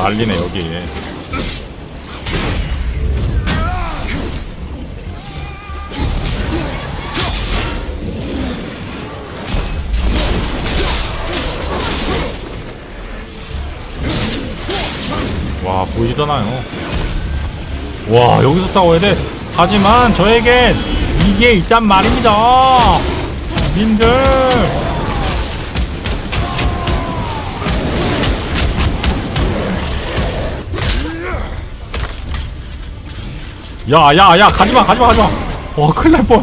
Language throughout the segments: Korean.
난리네 여기. 와 보이잖아요. 와 여기서 싸워야 돼. 하지만 저에겐 이게 있단 말입니다 님들. 야야야 가지마 가지마 가지마. 와 큰일날 뻔.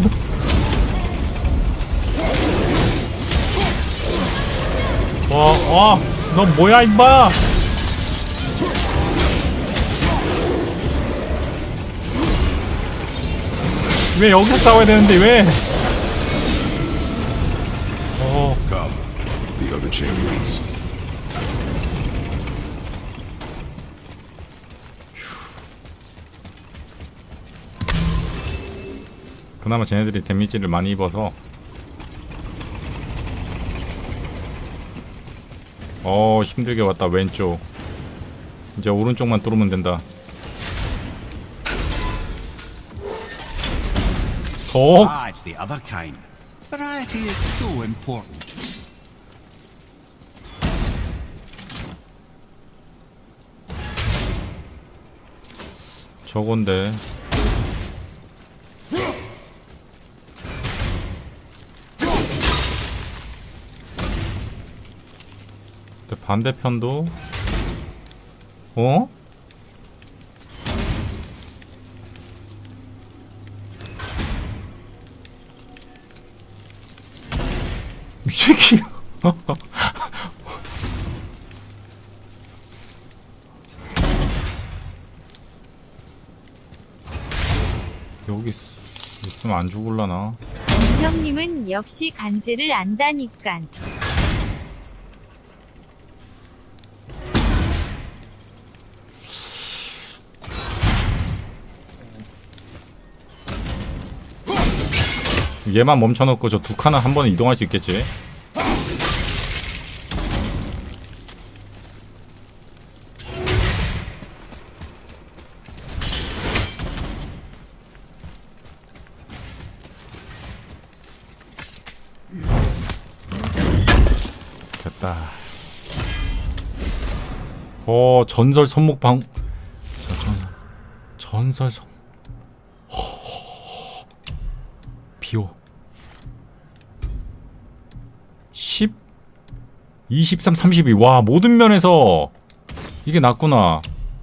와 너 뭐야 임마. 왜 여기서 싸워야 되는데 왜? Come, the other champions. 그나마 쟤네들이 데미지를 많이 입어서. 힘들게 왔다. 왼쪽. 이제 오른쪽만 뚫으면 된다. Ah, it's the other kind. Variety is so important. 저건데. 근데 반대편도 이 새끼. 여기 있으면 안 죽을라나? 형님은 역시 간지를 안다니깐. 얘만 멈춰놓고 저 두 칸은 한 번에 이동할 수 있겠지? 됐다. 전설 손목방. 전설 손. 비오. 10 23 32. 와 모든 면에서 이게 낫구나.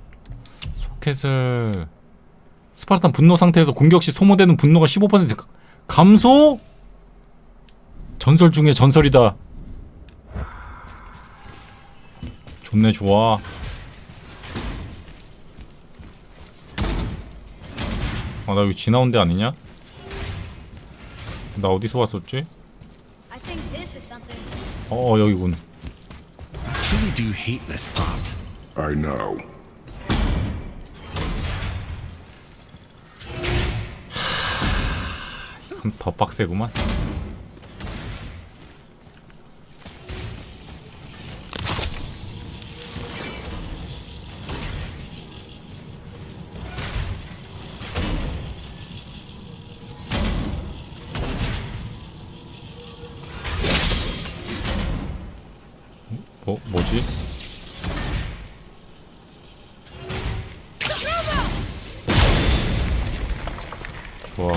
소켓을 스파르탄 분노 상태에서 공격 시 소모되는 분노가 15% 감소? 전설 중에 전설이다. 좋네 좋아. 나 여기 지나온 데 아니냐? 나 어디서 왔었지? 여기군. I truly do hate this part. I know. 더 빡세구만. 뭐지? 좋아.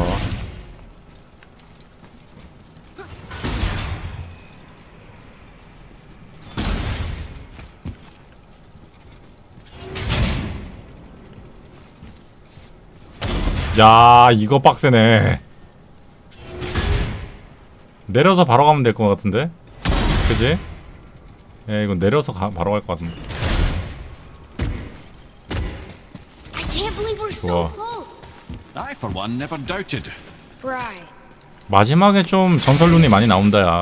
야, 이거 빡세네. 내려서 바로 가면 될 것 같은데? 그지? 예, 이거 내려서 바로 갈 것 같은데. 좋아. I for one never doubted. 마지막에 좀 전설룬이 많이 나온다 야.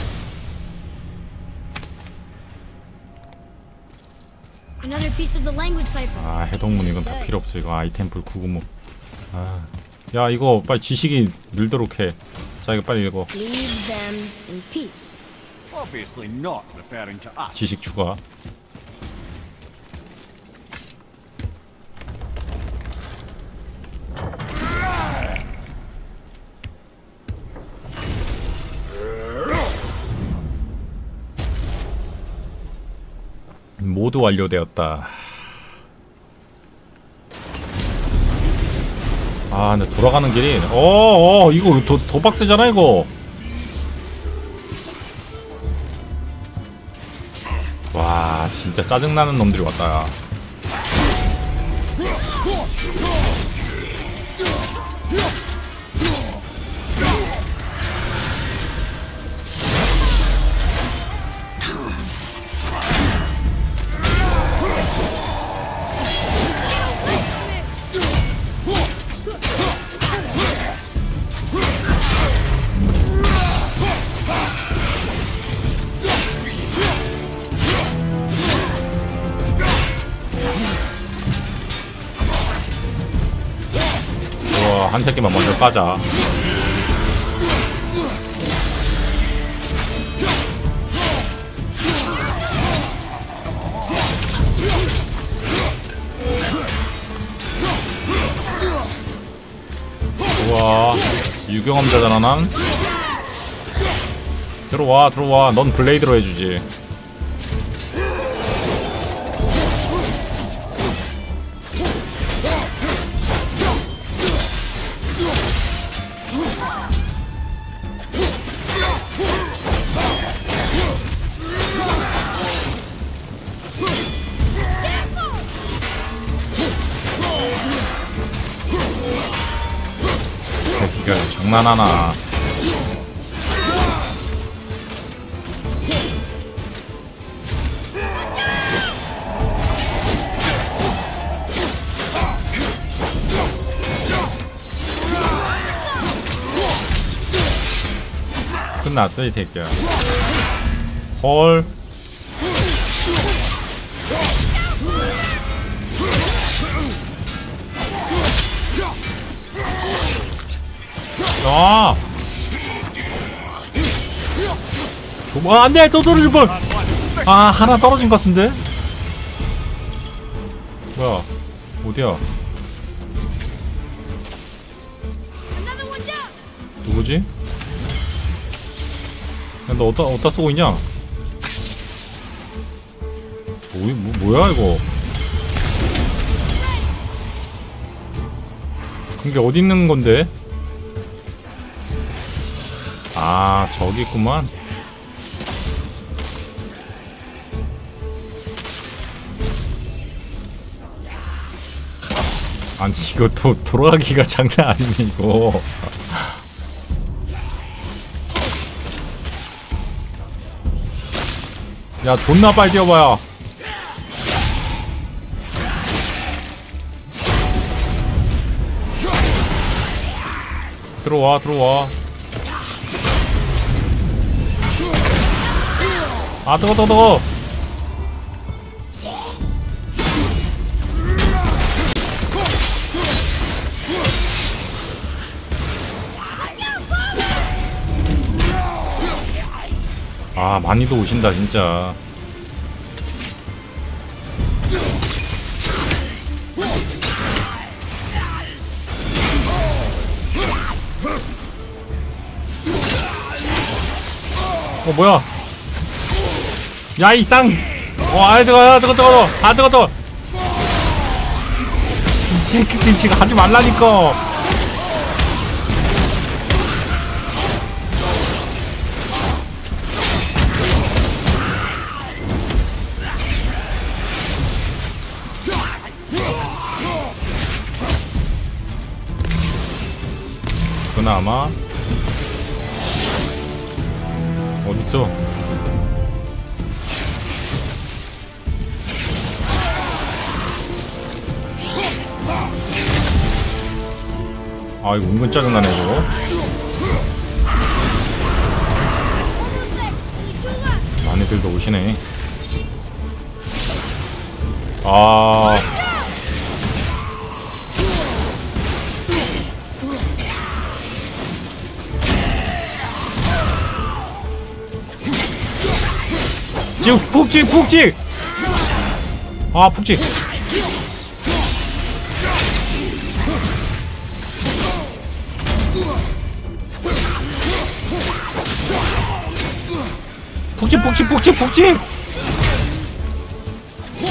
아, 해독문 이건 다 필요 없어. 이거 아이템풀 995. 아, 야 이거 빨리 지식이 늘도록 해. 자 이거 빨리 읽어. Obviously not referring to us. 지식 추가. 모두 완료되었다. 아 근데 돌아가는 길이 이거 더 빡세잖아 이거. 와 진짜 짜증나는 놈들이 왔다. 한 새끼만 먼저 까자. 우와 유경험자잖아 난. 들어와 들어와. 넌 블레이드로 해주지. 새끼가 장난하나. 끝났어 이 새끼야. 헐. 아! 안돼! 또 떨어질 뻔! 아 하나 떨어진 것 같은데? 뭐야 어디야? 누구지? 야, 너 어디다 쓰고 있냐? 뭐야 이거? 그게 어디 있는 건데? 아 저기 있구만. 아니 이거 또 돌아가기가 장난 아니네 이거. 야 존나 빨리 뛰어봐요. 들어와 들어와. 아 뜨거. 아 많이도 오신다 진짜. 뭐야? 야 이 쌍! 아 뜨거! 아 뜨거! 이 새끼 지금 하지 말라니까. 그나마 어딨어? 아 이거 은근 짜증나네 이거. 많이들도 오시네. 아 지금 푹찍 아 푹찍 푹찍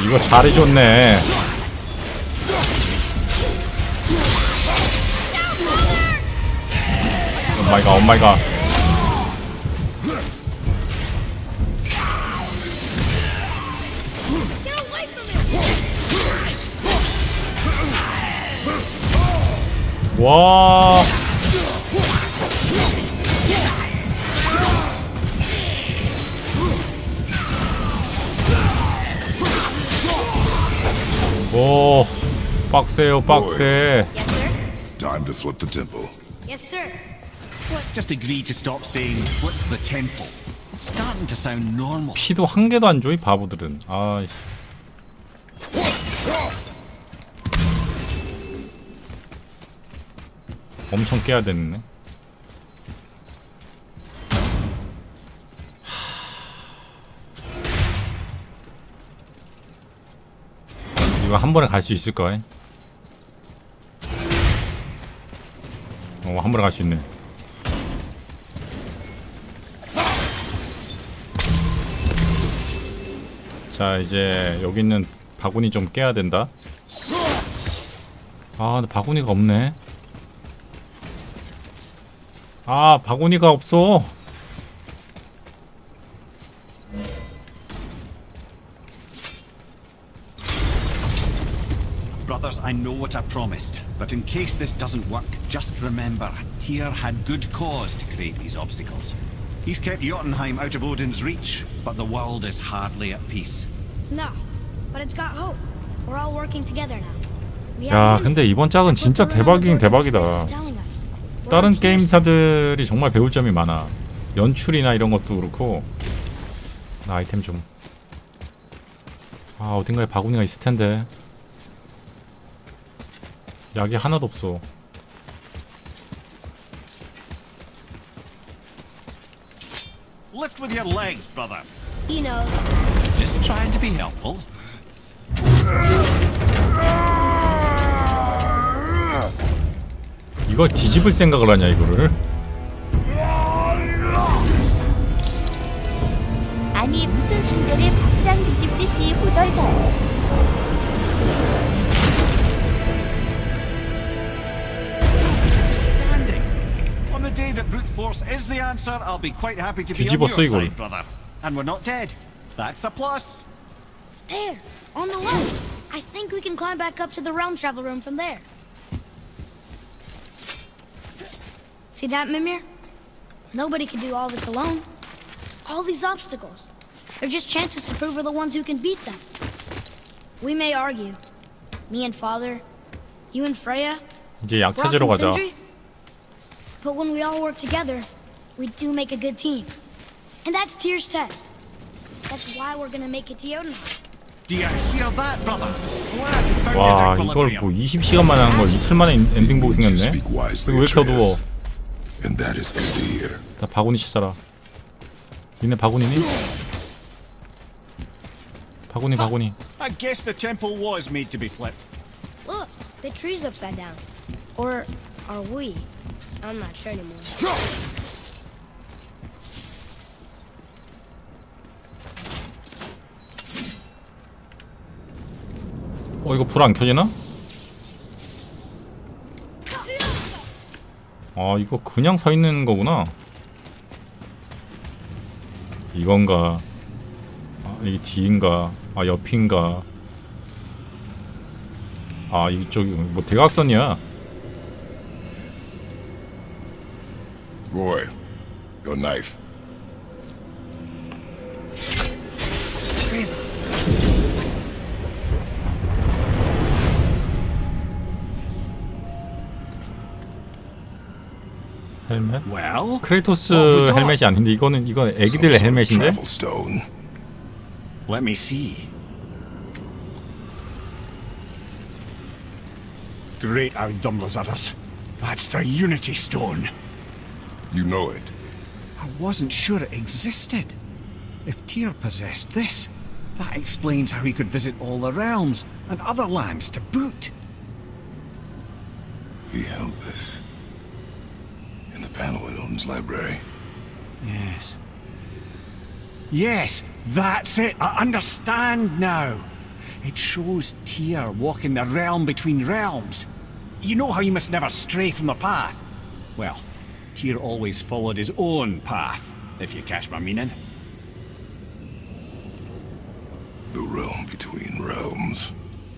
이거 잘해줬네. 오마이갓 오마이갓. 와. 오, 빡세요, 빡세. Yes, sir. Time to flip the temple. Yes, sir. Let's just agree to stop saying flip the temple. It's starting to sound normal. 피도 한 개도 안 줘, 이 바보들은. 아. 엄청 깨야 되네. 이거 한 번에 갈 수 있을 거야. 한 번에 갈 수 있네. 자, 이제 여기 있는 바구니 좀 깨야 된다. 아, 근데 바구니가 없네. 아, 바구니가 없어. Brothers, I know what I promised, but in case this doesn't work, just remember, Tyr had good cause to create these obstacles. He's kept Jotunheim out of Odin's reach, but the world is hardly at peace. No, but it's got hope. We're all working together now. We 야, have 근데 이번 짝은 진짜 대박이긴 대박이다. 다른 게임사들이 정말 배울 점이 많아. 연출이나 이런 것도 그렇고. 나 아이템 좀. 아, 어딘가에 바구니가 있을 텐데. 약이 하나도 없어. Lift with your legs, brother. He knows. Just trying to be helpful. 이걸 뒤집을 생각을 하냐, 이거를? 아니 무슨 순전을 밥상 뒤집듯이 후덜덜. Standing. On the day that brute force is the answer, I'll be quite happy to be on your 뒤집었어, 이걸. side, brother. And we're not dead. That's a plus. There, on the left. I think we can climb back up to the realm travel room from there. See that, Mimir? Nobody can do all this alone. All these obstacles. They're just chances to prove we're the ones who can beat them. We may argue. Me and Father, you and Freya, 이제 약 Brock 찾으러 and 가자. Sindri. But when we all work together, we do make a good team. And that's Tyr's test. That's why we're gonna make it to Jotunheim. Do you hear that, brother? Lad found 와, his 이걸 equilibrium. 뭐 20시간 만에 하는 걸 이틀 만에 엔딩 보고 You 생겼네. speak wisely, 이거 왜 이렇게 어두워? Atreus. And that is good to hear. 나 바구니 찾아라. 니네 바구니니? 바구니, 바구니. I guess the temple was made to be flipped. Look, the tree's upside down. Or are we? I'm not sure anymore. 이거 불 안 켜지나? 아, 이거 그냥 서 있는 거구나. 이건가? 아, 이게 뒤인가? 아, 옆인가? 아, 이쪽이 뭐 대각선이야. Roy, your knife. 헬멧? Well, 크레이토스 what have we got? 헬멧이 아닌데 이건 애기들 Some sort of 헬멧인데? travel stone. Let me see. Great Audumlazaras. That's the Unity Stone. You know it. I wasn't sure it existed. If Tyr possessed this, that explains how he could visit all the realms and other lands to boot. He held this in the panel in Odin's library. Yes. Yes, that's it. I understand now. It shows Tyr walking the realm between realms. You know how you must never stray from the path? Well, Tyr always followed his own path, if you catch my meaning. The realm between realms.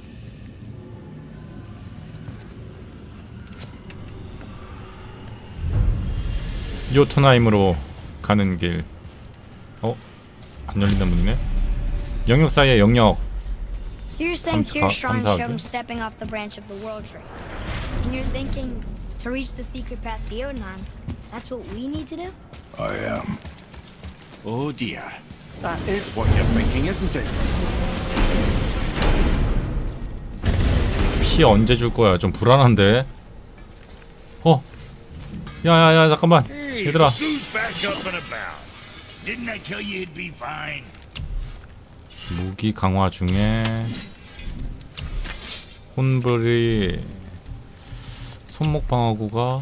요트나임으로 가는 길. 안 열린다는 문이네. 영역 사이의 영역. So you're saying Tyr's shrine 감사하게. showed him stepping off the branch of the world tree. And you're thinking, to reach the secret path to Jotunheim, that's what we need to do? I am. Oh dear. That is what you're thinking, isn't it? 피 언제 줄 거야? 좀 불안한데. 야야야 잠깐만. 얘들아. Who's back up and about? Didn't I tell you he'd be fine? 무기 강화 중에 혼불이 손목 방어구가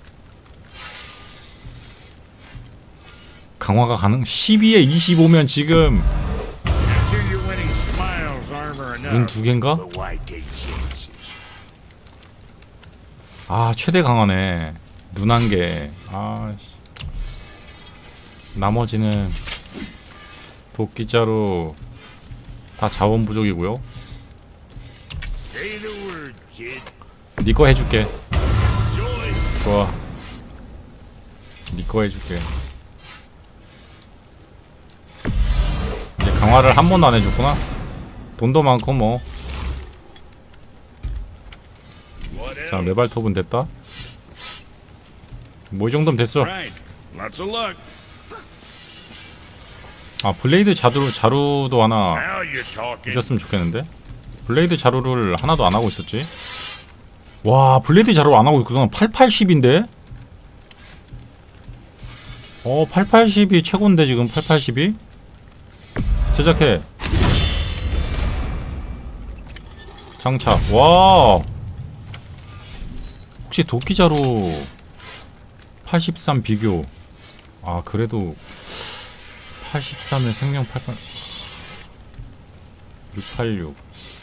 강화가 가능? 12에 25면 지금 After you're winning Smiles armor 눈 enough, 두 개인가? but why take chances? 아 최대 강화네. 눈 한 개. 아씨. 나머지는 도끼자루 다 자원 부족이고요. Say the word, kid. 니 거 해줄게. Joy. 좋아. 니 거 해줄게. 이제 강화를 한 번도 안 해줬구나. 돈도 많고 뭐. What 자 else? 메발톱은 됐다. 뭐 이 정도면 됐어. Right. Lots of luck. 아 블레이드 자루도 하나 Now you're talking. 있었으면 좋겠는데. 블레이드 자루를 하나도 안 하고 있었지. 와 블레이드 자루 안 하고 있구나. 880인데. 880이 최고인데 지금 880이. 제작해. 장착. 와. 혹시 도끼자루 83 비교. 아 그래도 83에 생명 88 686.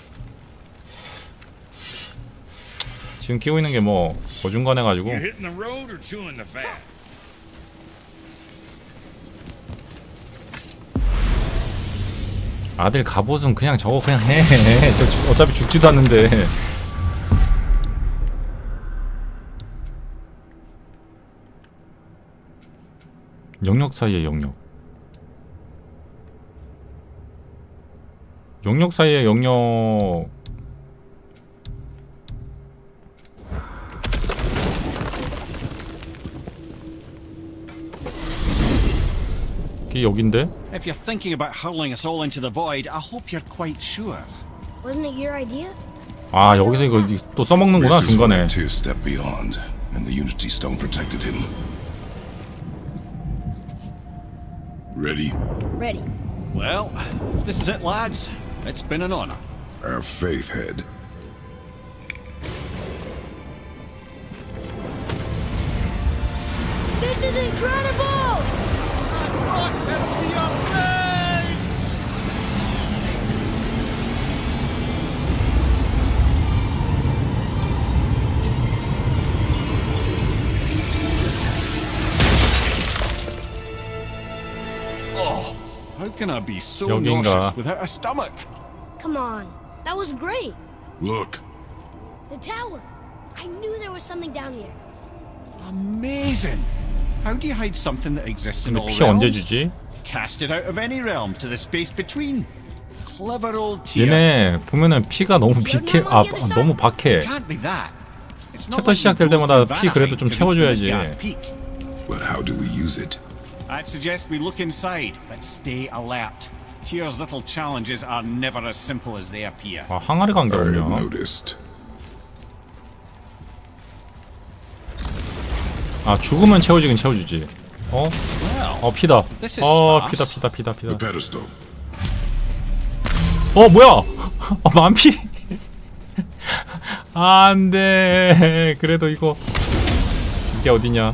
지금 끼고 있는 게 뭐 어중간해 가지고. You hitting the road or chewing the fat? 아들 갑옷은 그냥 저거 그냥 해. 저 어차피 죽지도 않는데. 영역 사이의 영역. 영역 사이의 영역. 이게 여긴데? If you're thinking about hurling us all into the void, I hope you're quite sure. Wasn't it your idea? 아 여기서 이거 또 써먹는구나 This is when 중간에. Tyr stepped beyond, and the Unity Stone protected him. Ready? Ready. Well, if this is it, lads, it's been an honor. Our faith head. This is incredible! Oh, how can I be so 여긴가? nauseous without a stomach? Come on. That was great. Look, The tower. I knew there was something down here. Amazing! How do you hide something that exists in 근데 all 피 언제 realms? 주지? Cast it out of any realm to the space between. Clever old Tyr. 얘네 보면은 피가 너무 비케 너무 박해. Can't be that. It's not 챕터 like you 시작될 go 때마다 through 피 그래도 Vanaheim 좀 to reach the 채워줘야지. Midgard Peak. but how do we use it? I'd suggest we look inside, but stay alert. Tyr's little challenges are never as simple as they appear. 아 항아리 관계 I have 없냐? noticed. 아 죽으면 채워지긴 채워주지. Well, 피다. This is sparse. 피다. The pedestal. 뭐야? 만피. 안돼. 그래도 이거 이게 어디냐?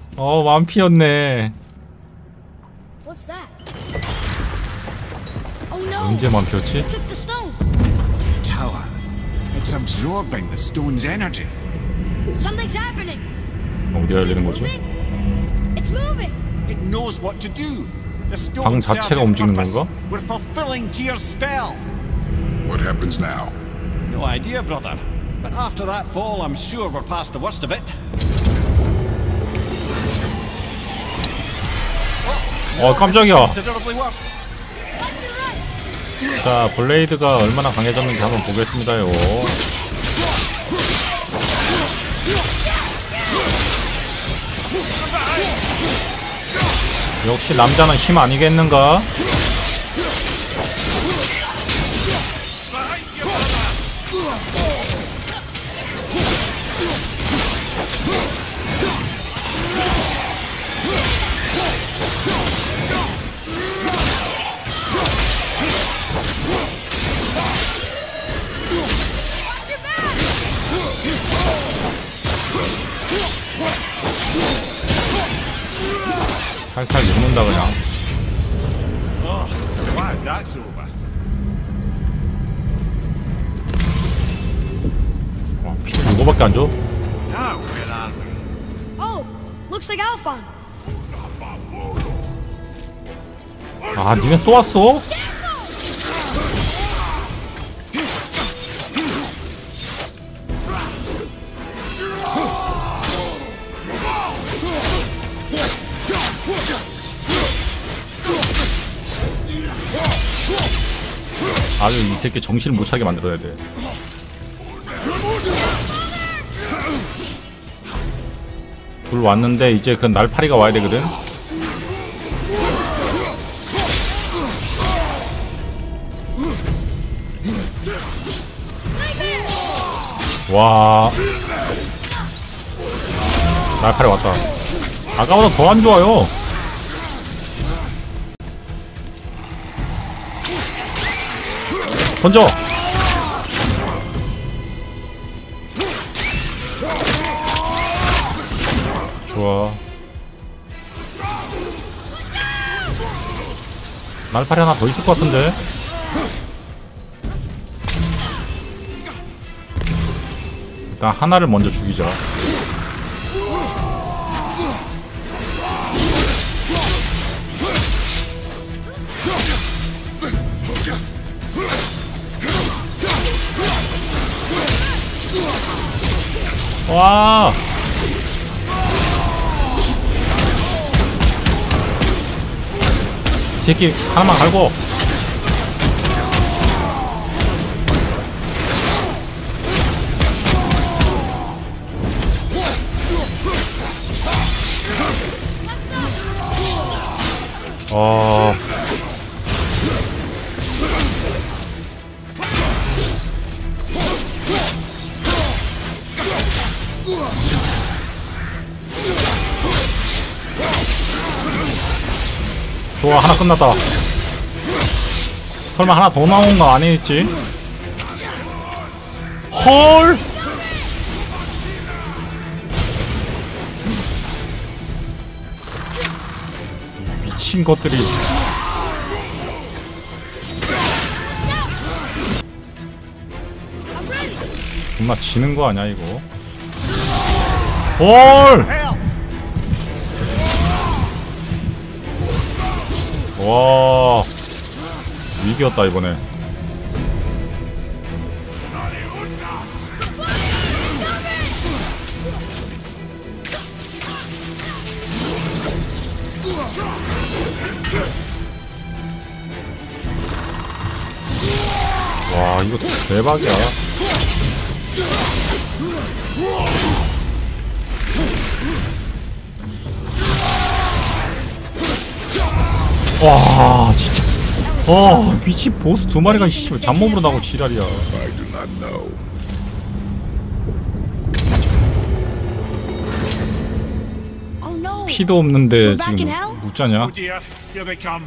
만피였네. What's that? A Oh no! 언제만 피웠지? Took the stone. Tower. It's absorbing the stone's energy. Something's happening. 어디가 Is it 열리는 거지? moving? It's moving. It knows what to do. The stone 방 served 자체가 its 움직이는 purpose. 건가? We're fulfilling Tyr's spell. What happens now? No idea, brother. But after that fall, I'm sure we're past the worst of it. 깜짝이야. Considerably worse. 자, 블레이드가 얼마나 강해졌는지 한번 보겠습니다요. 역시 남자는 힘 아니겠는가? 살살 눕는다 그냥. Oh, glad that's over. 와, 피 이거밖에 안 줘? Now, where are we? Oh, looks like Alphon. 아, 니네 또 왔어? 아유, 이 새끼 정신을 못 차게 만들어야 돼. 둘 왔는데 이제 그 날파리가 와야 되거든. 와, 날파리 왔다. 아까보다 더 안 좋아요. 던져. 좋아. 날파리 하나 더 있을 것 같은데. 일단 하나를 먼저 죽이자. 와. 이 새끼 하나만 갈고. 좋아, 하나 끝났다. 설마 하나 더 나온 거 아니겠지? 헐! 미친 것들이. 존나 지는 거 아니야 이거? 헐! 와, 위기였다 이번에. 와, 이거 대박이야. 와, 진짜. 미친 보스 두 마리가 씨발 잡몸으로 나오고 지랄이야. I do not know. Oh no! 피도 없는데 We're back in 지금 hell? 묻자냐? Oh dear, here they come.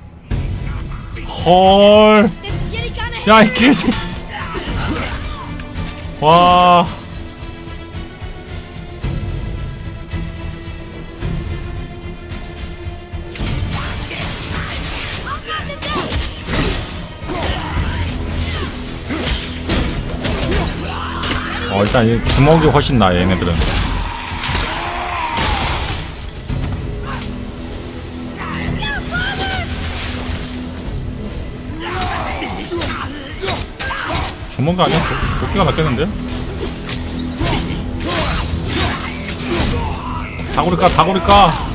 헐. This is getting kinda 야, 이 heavy. 개새. 와. 일단 이 주먹이 훨씬 나아 얘네들은. 주먹이 아니야? 도끼가 낫겠는데? 다구리까 다구리까.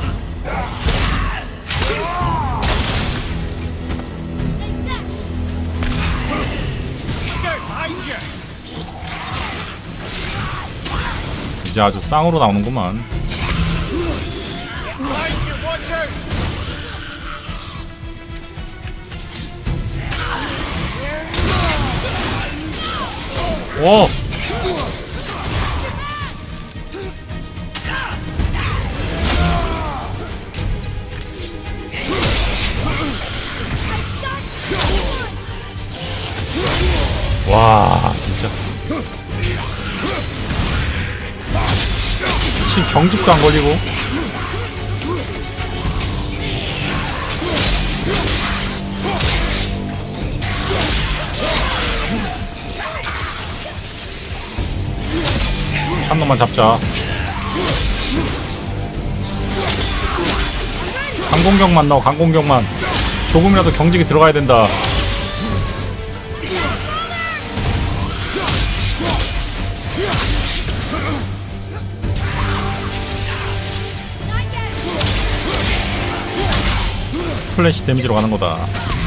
이제 아주 쌍으로 나오는구만. 오! 와, 진짜. 지금 경직도 안 걸리고. 한 놈만 잡자. 강공격만 넣어, 강공격만. 조금이라도 경직이 들어가야 된다. 스플래시 데미지로 가는 거다.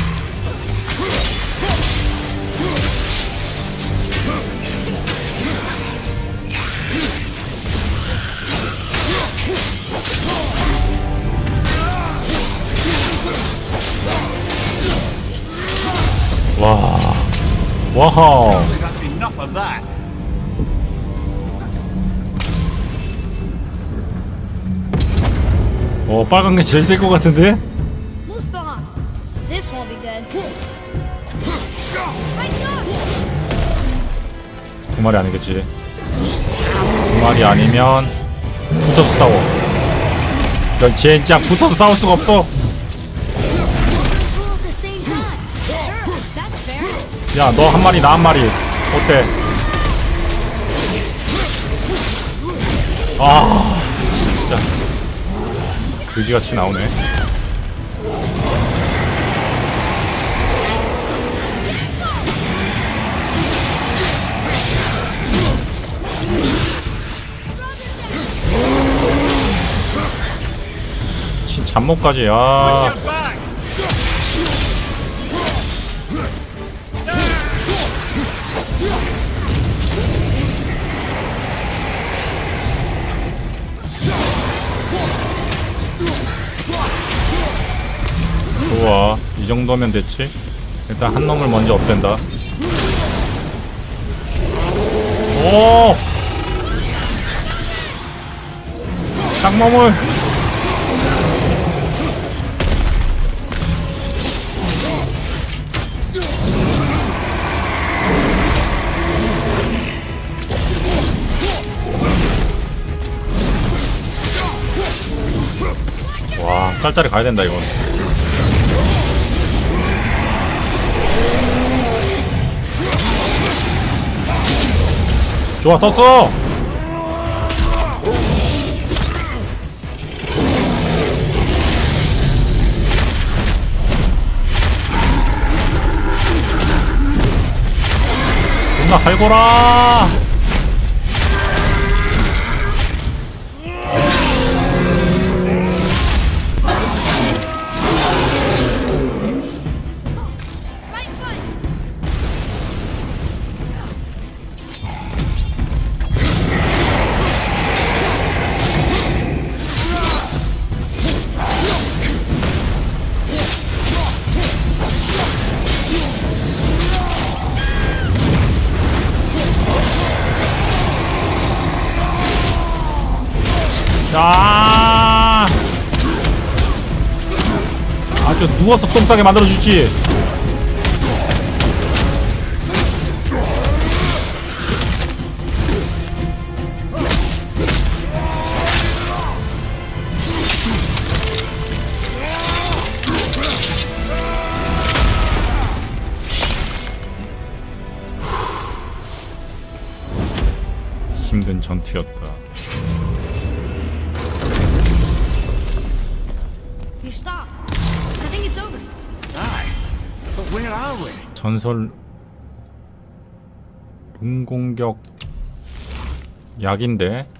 와, 와우. That's enough of that. 빨간 게 제일 셀 것 같은데? Muspelheim. This won't be good. 두 마리 아니겠지. 두 마리 아니면 붙어서 싸워. 넌 젠장 붙어서 싸울 수가 없어. Two at the same time. Sure, that's fair. 야, 너 한 마리 나 한 마리 어때? 아, 진짜 그지같이 나오네. 잡목까지. 아, 좋아, 이 정도면 됐지. 일단 한 놈을 먼저 없앤다. 오, 쌍몸을. 와, 짤짤이 가야 된다 이건. 좋아, 떴어. 존나 갈거라. 아, 아주 누워서 똥 싸게 만들어주지. 전투였다. You stop. I think it's over. Aye. But where are we? 전설 룬공격 약인데